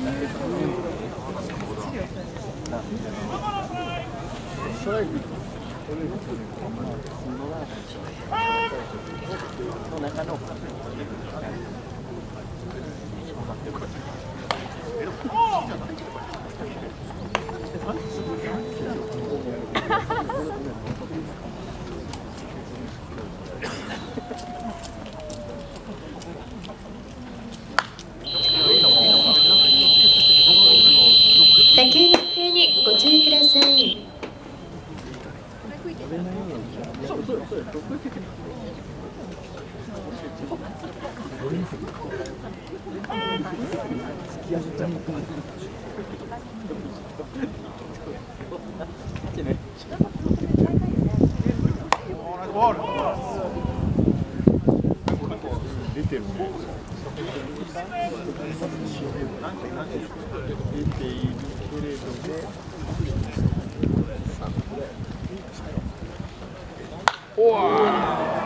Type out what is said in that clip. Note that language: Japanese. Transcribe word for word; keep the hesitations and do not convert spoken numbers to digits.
ストライク。の中の。 打球の行方にご注意ください。 出てるね。出ているけれども。おわ。